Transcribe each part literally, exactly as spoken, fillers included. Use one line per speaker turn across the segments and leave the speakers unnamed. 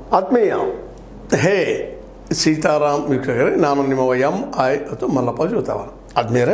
ಆತ್ಮೀಯ ಹೇ ಸೀತಾರಾಮ್ ವೀಕ್ಷಕರೇ, ನಾನು ನಿಮ್ಮ ಎಂ ಐ ಅಥವಾ ಮಲ್ಲಪ್ಪ ಜೋತಾವರ. ಆದ್ಮೇಲೆ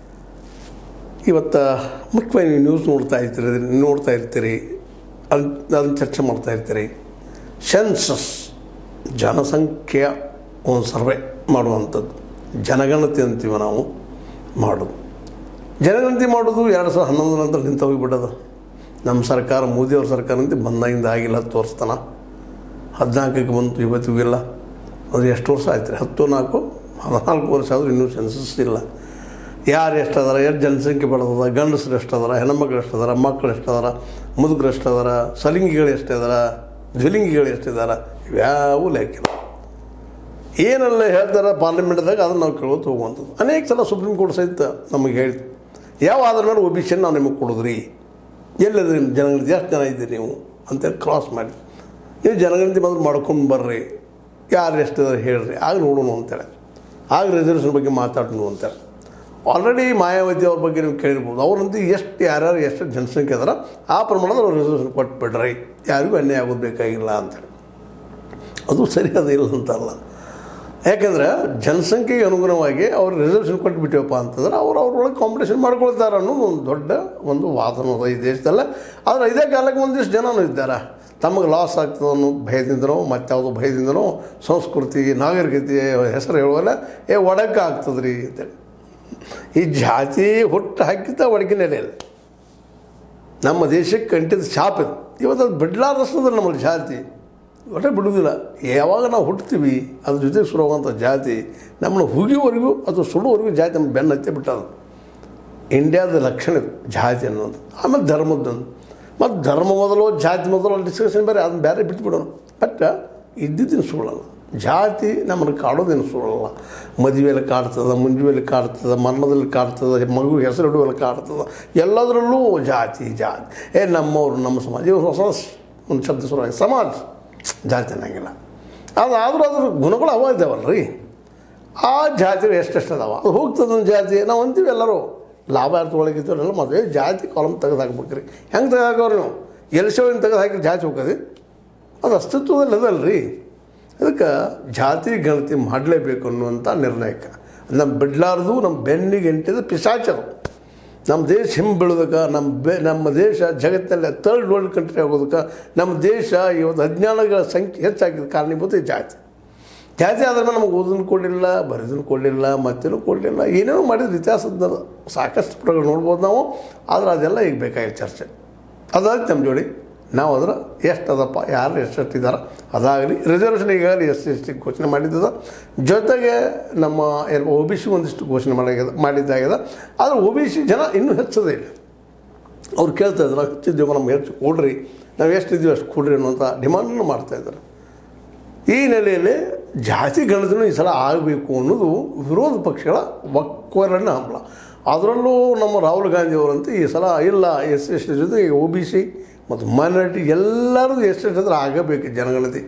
ಇವತ್ತು ಮುಖ್ಯವಾಗಿ ನೀವು ನ್ಯೂಸ್ ನೋಡ್ತಾ ಇರ್ತೀರಿ ನೋಡ್ತಾ ಇರ್ತೀರಿ ಅದು ಅದನ್ನು ಚರ್ಚೆ ಮಾಡ್ತಾ ಇರ್ತೀರಿ. ಸೆನ್ಸಸ್ ಜನಸಂಖ್ಯೆಯ ಒಂದು ಸರ್ವೆ ಮಾಡುವಂಥದ್ದು, ಜನಗಣತಿ ಅಂತೀವಿ ನಾವು. ಮಾಡೋದು ಜನಗಣತಿ ಮಾಡೋದು ಎರಡು ಸಾವಿರದ ಹನ್ನೊಂದರ ನಂತರ ನಿಂತು ಹೋಗಿಬಿಟ್ಟದು. ನಮ್ಮ ಸರ್ಕಾರ, ಮೋದಿಯವ್ರ ಸರ್ಕಾರ ಅಂತ ಬಂದಾಗಿಂದ ಆಗಿಲ್ಲ. ಹತ್ತು ವರ್ಷತನ ಹದಿನಾಲ್ಕಕ್ಕೆ ಬಂತು, ಇವತ್ತಿಗೂ ಇಲ್ಲ. ಅದು ಎಷ್ಟು ವರ್ಷ ಆಯ್ತು ರೀ? ಹತ್ತು ನಾಲ್ಕು ಹದಿನಾಲ್ಕು ವರ್ಷ ಆದರೂ ಇನ್ನೂ ಸೆನ್ಸಸ್ ಇಲ್ಲ. ಯಾರು ಎಷ್ಟು ಅದಾರ, ಎಷ್ಟು ಜನಸಂಖ್ಯೆ ಬೆಳೆದದ, ಗಂಡಸರು ಎಷ್ಟು ಅದಾರ, ಹೆಣ್ಮಕ್ಳು ಎಷ್ಟು ಅದಾರ, ಮಕ್ಕಳು ಎಷ್ಟು ಅದಾರ, ಮುದುಕರು ಎಷ್ಟು ಅದಾರ, ಸಲಿಂಗಿಗಳು ಎಷ್ಟು ಅದಾರ, ಜ್ವಲಿಂಗಿಗಳು ಎಷ್ಟಿದಾರ, ಇವ್ಯಾವೂ ಲೆಕ್ಕಿಲ್ಲ. ಏನೆಲ್ಲ ಹೇಳ್ತಾರೆ ಪಾರ್ಲಿಮೆಂಟ್ದಾಗ ಅದನ್ನು ನಾವು ಕೇಳೋದು ಹೋಗುವಂಥದ್ದು. ಅನೇಕ ಸಲ ಸುಪ್ರೀಂ ಕೋರ್ಟ್ ಸಹಿತ ನಮಗೆ ಹೇಳಿತು, ಯಾವ ಆದ್ರ ಮೇಲೆ ಒ ಬಿ ಸಿಯನ್ನು ನಾವು ನಿಮಗೆ ಕೊಡೋದ್ರಿ, ಎಲ್ಲದ್ರಿ ಜನಗಣತಿ ಎಷ್ಟು ಜನ ಇದ್ದೀರಿ ನೀವು ಅಂತೇಳಿ ಕ್ರಾಸ್ ಮಾಡಿ, ನೀವು ಜನಗಣತಿ ಮೊದಲು ಮಾಡ್ಕೊಂಡು ಬರ್ರಿ, ಯಾರು ಎಷ್ಟಿದ್ದಾರೆ ಹೇಳ್ರಿ, ಆಗ ನೋಡೋಣ ಅಂತೇಳಿ, ಆಗ ರಿಸರ್ವೇಷನ್ ಬಗ್ಗೆ ಮಾತಾಡೋಣ ಅಂತೇಳಿ. ಆಲ್ರೆಡಿ ಮಾಯಾವತಿ ಅವ್ರ ಬಗ್ಗೆ ನೀವು ಕೇಳಿರ್ಬೋದು. ಅವ್ರಂತೂ ಎಷ್ಟು ಯಾರ್ಯಾರು ಎಷ್ಟು ಜನಸಂಖ್ಯೆ ಅದಾರ ಆ ಪ್ರಮಾಣದಲ್ಲಿ ಅವ್ರು ರಿಸರ್ವೇಷನ್ ಕೊಟ್ಬಿಡ್ರಿ, ಯಾರಿಗೂ ಅನ್ಯಾಯ ಆಗೋದು ಬೇಕಾಗಿಲ್ಲ ಅಂತೇಳಿ. ಅದು ಸರಿ ಅದು ಇಲ್ಲ ಅಂತಲ್ಲ. ಯಾಕೆಂದರೆ ಜನಸಂಖ್ಯೆಗೆ ಅನುಗುಣವಾಗಿ ಅವ್ರು ರಿಸರ್ವೇಷನ್ ಕೊಟ್ಬಿಟ್ಟಿವಪ್ಪ ಅಂತಂದ್ರೆ ಅವ್ರು ಅವ್ರೊಳಗೆ ಕಾಂಪಿಟೇಷನ್ ಮಾಡ್ಕೊಳ್ತಾರೆ ಅನ್ನೋದು ಒಂದು ದೊಡ್ಡ ಒಂದು ವಾದನದ ಈ ದೇಶದಲ್ಲ. ಆದರೆ ಇದೇ ಕಾಲಕ್ಕೆ ಒಂದಿಷ್ಟು ಜನನೂ ಇದ್ದಾರೆ, ತಮಗೆ ಲಾಸ್ ಆಗ್ತದೆ ಅನ್ನೋ ಭಯದಿಂದನೋ ಮತ್ತಾವುದೋ ಭಯದಿಂದನೋ ಸಂಸ್ಕೃತಿ ನಾಗರಿಕತೆ ಹೆಸರು ಹೇಳುವಲ್ಲ ಏ ಒಡಕ್ಕೆ ಆಗ್ತದೆ ರೀ ಅಂತೇಳಿ. ಈ ಜಾತಿ ಹುಟ್ಟು ಹಾಕಿದ್ದ ಒಡಕೆ ನಡೆಯಲ್ಲ. ನಮ್ಮ ದೇಶಕ್ಕೆ ಕಂಟಿದ ಶಾಪ್ ಇದು. ಇವತ್ತು ಅದು ಬಿಡ್ಲಾರಸ್ತದ ನಮ್ಮಲ್ಲಿ ಜಾತಿ ಒಟ್ಟೆ ಬಿಡುವುದಿಲ್ಲ. ಯಾವಾಗ ನಾವು ಹುಟ್ತೀವಿ ಅದ್ರ ಜೊತೆಗೆ ಶುರುವಾಗುವಂಥ ಜಾತಿ ನಮ್ಮನ್ನು ಹುಗಿವರೆಗೂ ಅಥವಾ ಸುಡುವರೆಗೂ ಜಾತಿ ನಮ್ಮ ಬೆನ್ನು ಹತ್ತಿ ಬಿಟ್ಟದು. ಇಂಡಿಯಾದ ಲಕ್ಷಣ ಇದು ಜಾತಿ ಅನ್ನೋದು. ಆಮೇಲೆ ಧರ್ಮದ್ದೊಂದು, ಮತ್ತು ಧರ್ಮ ಮೊದಲು ಜಾತಿ ಮೊದಲು ಅಲ್ಲಿ ಡಿಸ್ಕಷನ್ ಬೇರೆ, ಅದನ್ನ ಬೇರೆ ಬಿಟ್ಬಿಡೋಣ. ಬಟ್ ಇದ್ದಿದ್ದೇನು ಸುಳ್ಳಲ್ಲ, ಜಾತಿ ನಮ್ಮನ್ನು ಕಾಡೋದೇನು ಸುಳ್ಳಲ್ಲ. ಮದುವೆಯಲ್ಲಿ ಕಾಡ್ತದೆ, ಮುಂಜುವೆಯಲ್ಲಿ ಕಾಡ್ತದೆ, ಮರಣದಲ್ಲಿ ಕಾಡ್ತದೆ, ಮಗು ಹೆಸರು ಇಡುವಲ್ಲಿ ಕಾಡ್ತದೆ, ಎಲ್ಲದರಲ್ಲೂ ಜಾತಿ ಜಾತಿ ಏ ನಮ್ಮವರು ನಮ್ಮ ಸಮಾಜ ಇವರು ಹೊಸ ಒಂದು ಶಬ್ದ ಶುರುವಾಗಿ ಸಮಾಜ ಜಾತಿ ಅನ್ನಂಗಿಲ್ಲ. ಅದಾದರೂ ಅದ್ರ ಗುಣಗಳು ಅವ ಇದ್ದಾವಲ್ಲ ರೀ. ಆ ಜಾತಿ ಎಷ್ಟೆಷ್ಟು ಅದಾವ ಅದು ಹೋಗ್ತದೆ ಒಂದು ಜಾತಿ. ನಾವು ಅಂತೀವಿ ಎಲ್ಲರೂ ಲಾಭಾರ್ಥ ಒಳಗಿದ್ದವರೆಲ್ಲ ಮದುವೆ ಜಾತಿ ಕಾಲಮ್ ತೆಗೆದು ಹಾಕ್ಬೇಕ್ರಿ. ಹೆಂಗೆ ತೆಗೆದು ಹಾಕೋರು ನೀವು? ಎಲ್ಸೋವಿನ ತೆಗೆದು ಹಾಕಿ ಜಾತಿ ಹೋಗೋದು ಅದು ಅಸ್ತಿತ್ವದಲ್ಲಿ ಅದಲ್ಲ ರೀ. ಅದಕ್ಕೆ ಜಾತಿ ಗಣತಿ ಮಾಡಲೇಬೇಕು ಅನ್ನುವಂಥ ನಿರ್ಣಯಕ್ಕೆ ನಮ್ಮ ಬಿಡ್ಲಾರ್ದು ನಮ್ಮ ಬೆನ್ನಿಗೆ ಎಂಟಿದ ಪಿಶಾಚರು. ನಮ್ಮ ದೇಶ ಹಿಂಬೀಳೋದಕ್ಕೆ, ನಮ್ಮ ಬೆ ನಮ್ಮ ದೇಶ ಜಗತ್ತಲ್ಲೇ ಥರ್ಡ್ ವರ್ಲ್ಡ್ ಕಂಟ್ರಿ ಆಗೋದಕ್ಕೆ, ನಮ್ಮ ದೇಶ ಇವತ್ತು ಅಜ್ಞಾನಗಳ ಸಂಖ್ಯೆ ಹೆಚ್ಚಾಗಿದ್ದ ಕಾರಣೀಭೂತ ಜಾತಿ. ಜಾತಿ ಆದ್ರ ಮೇಲೆ ನಮಗೆ ಓದನ್ನು ಕೊಡಲಿಲ್ಲ, ಬರೆದನ್ನು ಕೊಡಲಿಲ್ಲ, ಮತ್ತೇನೂ ಕೊಡಲಿಲ್ಲ. ಏನೇನೋ ಮಾಡಿದ್ರೆ ಇತಿಹಾಸದ ಸಾಕಷ್ಟು ಪುಟಗಳು ನೋಡ್ಬೋದು ನಾವು. ಆದರೆ ಅದೆಲ್ಲ ಈಗ ಬೇಕಾಗಿಲ್ಲ ಚರ್ಚೆ. ಅದಾಗಿ ನಮ್ಮ ಜೋಡಿ ನಾವು ಅದರ ಎಷ್ಟು ಅದಪ್ಪ, ಯಾರು ಎಷ್ಟೆಷ್ಟಿದ್ದಾರೆ ಅದಾಗಲಿ. ರಿಸರ್ವೇಷನ್ ಈಗಾಗಲೇ ಎಸ್ ಸಿ ಎಸ್ ಟಿ ಘೋಷಣೆ ಮಾಡಿದ್ದದ, ಜೊತೆಗೆ ನಮ್ಮ ಒ ಬಿ ಸಿ ಒಂದಿಷ್ಟು ಘೋಷಣೆ ಮಾಡಿದ ಮಾಡಿದ್ದಾಗಿದೆ. ಆದರೆ ಒ ಬಿ ಸಿ ಜನ ಇನ್ನೂ ಹೆಚ್ಚದೇ ಇಲ್ಲ. ಅವ್ರು ಕೇಳ್ತಾ ಇದ್ದಾರೆ, ಹೆಚ್ಚಿದ್ದೀವಿ ನಮ್ಗೆ ಹೆಚ್ಚು ಕೊಡ್ರಿ, ನಾವು ಎಷ್ಟಿದ್ದೀವಿ ಅಷ್ಟು ಕೊಡ್ರಿ ಅನ್ನೋಂಥ ಡಿಮಾಂಡನ್ನು ಮಾಡ್ತಾಯಿದ್ದಾರೆ. ಈ ನೆಲೆಯಲ್ಲಿ ಜಾತಿ ಗಣತಿನೂ ಈ ಸಲ ಆಗಬೇಕು ಅನ್ನೋದು ವಿರೋಧ ಪಕ್ಷಗಳ ಒಕ್ಕೊರಲಿನ ಹಂಬಲ. ಅದರಲ್ಲೂ ನಮ್ಮ ರಾಹುಲ್ ಗಾಂಧಿಯವರಂತೂ ಈ ಸಲ ಇಲ್ಲ, ಎಸ್ ಸಿ ಎಸ್ ಟಿ ಜೊತೆಗೆ ಒ ಬಿ ಸಿ ಮತ್ತು ಮೈನಾರಿಟಿ ಎಲ್ಲರದ್ದು ಎಷ್ಟೆಷ್ಟಾದ್ರೆ ಆಗಬೇಕು ಜನಗಣತಿ,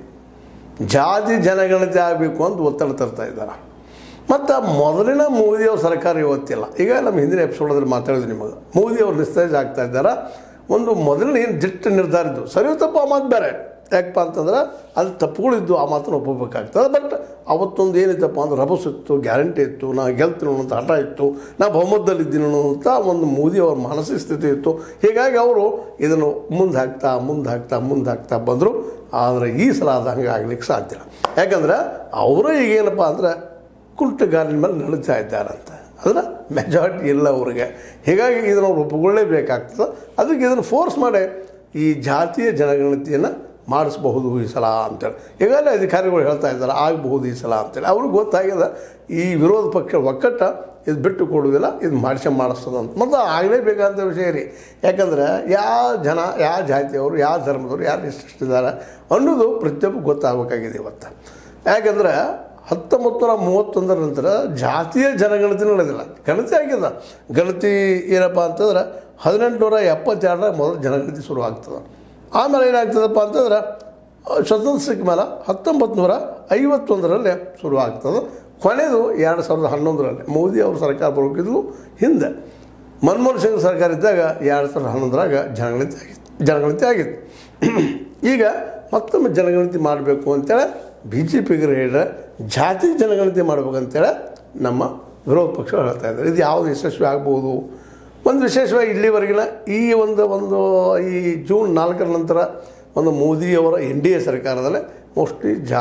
ಜಾತಿ ಜನಗಣತಿ ಆಗಬೇಕು ಅಂತ ಒತ್ತಡ ತರ್ತಾ ಇದ್ದಾರೆ. ಮತ್ತು ಮೊದಲಿನ ಮೋದಿಯವ್ರ ಸರ್ಕಾರ ಇವತ್ತಿಲ್ಲ. ಈಗ ನಮ್ಮ ಹಿಂದಿನ ಎಪಿಸೋಡಲ್ಲಿ ಮಾತಾಡಿದ್ವಿ ನಿಮಗೆ, ಮೋದಿಯವ್ರು ನಿಸ್ತೇಜ್ ಆಗ್ತಾ ಇದ್ದಾರೆ. ಒಂದು ಮೊದಲಿನ ಏನು ದಿಟ್ಟ ನಿರ್ಧಾರ ಇದ್ದು, ಸರಿ ತಪ್ಪು ಆ ಮಾತು ಬೇರೆ. ಯಾಕಪ್ಪ ಅಂತಂದ್ರೆ ಅದು ತಪ್ಪುಗಳಿದ್ದು ಆ ಮಾತನ್ನು ಒಪ್ಪಬೇಕಾಗ್ತದೆ. ಬಟ್ ಅವತ್ತೊಂದು ಏನಿತ್ತಪ್ಪ ಅಂದ್ರೆ ರಭಸಿತ್ತು, ಗ್ಯಾರಂಟಿ ಇತ್ತು, ನಾ ಗೆಲ್ತೀನಿ ಅನ್ನೋಂಥ ಹಠ ಇತ್ತು, ನಾ ಬಹುಮತದಲ್ಲಿದ್ದೀನಿ ಅನ್ನೋಂಥ ಒಂದು ಮೋದಿಯವ್ರ ಮಾನಸಿಕ ಸ್ಥಿತಿ ಇತ್ತು. ಹೀಗಾಗಿ ಅವರು ಇದನ್ನು ಮುಂದೆ ಹಾಕ್ತಾ ಮುಂದೆ ಹಾಕ್ತಾ ಮುಂದೆ ಹಾಕ್ತಾ ಬಂದರು. ಆದರೆ ಈ ಸಲ ಅದು ಹಂಗೆ ಆಗ್ಲಿಕ್ಕೆ ಸಾಧ್ಯ ಇಲ್ಲ. ಯಾಕಂದ್ರೆ ಅವರು ಈಗೇನಪ್ಪ ಅಂದ್ರೆ ಕುಂಟುಗಾರಿನ ಮೇಲೆ ನಡೀತಾ ಇದ್ದಾರಂತ, ಅದನ್ನು ಮೆಜಾರಿಟಿ ಇಲ್ಲ ಅವ್ರಿಗೆ. ಹೀಗಾಗಿ ಇದನ್ನು ಅವ್ರು ಒಪ್ಪಿಕೊಳ್ಳೇಬೇಕಾಗ್ತದೆ. ಅದಕ್ಕೆ ಇದನ್ನು ಫೋರ್ಸ್ ಮಾಡಿ ಈ ಜಾತಿಯ ಜನಗಣತಿಯನ್ನು ಮಾಡಿಸ್ಬಹುದು ಈ ಸಲ ಅಂತೇಳಿ ಈಗಾಗಲೇ ಅಧಿಕಾರಿಗಳು ಹೇಳ್ತಾ ಇದ್ದಾರೆ, ಆಗಬಹುದು ಈ ಸಲ ಅಂತೇಳಿ. ಅವ್ರಿಗೆ ಗೊತ್ತಾಗಿದೆ ಈ ವಿರೋಧ ಪಕ್ಷ ಒಕ್ಕಟ್ಟ ಇದು ಬಿಟ್ಟು ಕೊಡುವುದಿಲ್ಲ, ಇದು ಮಾಡಿಸ ಮಾಡಿಸ್ತದೆ ಅಂತ. ಮತ್ತು ಆಗಲೇಬೇಕಂತ ವಿಷಯ ರೀ. ಯಾಕಂದ್ರೆ ಯಾವ ಜನ, ಯಾವ ಜಾತಿಯವರು, ಯಾವ ಧರ್ಮದವರು, ಯಾರು ಎಷ್ಟಿದ್ದಾರೆ ಅನ್ನೋದು ಪ್ರತಿಯೊಬ್ಬರು ಗೊತ್ತಾಗಬೇಕಾಗಿದೆ ಇವತ್ತು. ಯಾಕಂದ್ರೆ ಹತ್ತೊಂಬತ್ತು ನೂರ ಮೂವತ್ತೊಂದರ ನಂತರ ಜಾತಿಯ ಜನಗಣತಿ ನಡೆದಿಲ್ಲ, ಗಣತಿ ಆಗಿದೆ. ಗಣತಿ ಏನಪ್ಪ ಅಂತಂದ್ರೆ ಹದಿನೆಂಟು ನೂರ ಎಪ್ಪತ್ತೆರಡರ ಮೊದಲು ಜನಗಣತಿ ಶುರು ಆಗ್ತದೆ. ಆಮೇಲೆ ಏನಾಗ್ತದಪ್ಪ ಅಂತಂದ್ರೆ ಸ್ವತಂತ್ರ ಸಿಕ್ಕ ಮೇಲೆ ಹತ್ತೊಂಬತ್ತು ನೂರ ಐವತ್ತೊಂದರಲ್ಲೇ ಶುರು ಆಗ್ತದೆ. ಕೊನೆಯದು ಎರಡು ಸಾವಿರದ ಹನ್ನೊಂದರಲ್ಲಿ ಮೋದಿ ಅವ್ರ ಸರ್ಕಾರ ಬರೋಕಿದ್ವು. ಹಿಂದೆ ಮನಮೋಹನ್ ಸಿಂಗ್ ಸರ್ಕಾರ ಇದ್ದಾಗ ಎರಡು ಸಾವಿರದ ಹನ್ನೊಂದರಾಗ ಜನಗಣತಿ ಆಗಿತ್ತು ಜನಗಣತಿ ಆಗಿತ್ತು ಈಗ ಮತ್ತೊಮ್ಮೆ ಜನಗಣತಿ ಮಾಡಬೇಕು ಅಂತೇಳಿ ಬಿ ಜೆ ಪಿಗರು ಹೇಳಿದ್ರೆ ಜಾತಿ ಜನಗಣತಿ ಮಾಡ್ಬೇಕಂತೇಳಿ ನಮ್ಮ ವಿರೋಧ ಪಕ್ಷಗಳು ಹೇಳ್ತಾ ಇದ್ದಾರೆ. ಇದು ಯಾವುದು ಯಶಸ್ವಿ ಆಗ್ಬೋದು? ಒಂದು ವಿಶೇಷವಾಗಿ ಇಲ್ಲಿವರೆಗಿನ ಈ ಒಂದು ಒಂದು ಈ ಜೂನ್ ನಾಲ್ಕರ ನಂತರ ಒಂದು ಮೋದಿಯವರ ಎನ್ ಡಿ ಎ ಸರ್ಕಾರದಲ್ಲೇ ಮೋಸ್ಟ್ಲಿ ಜಾ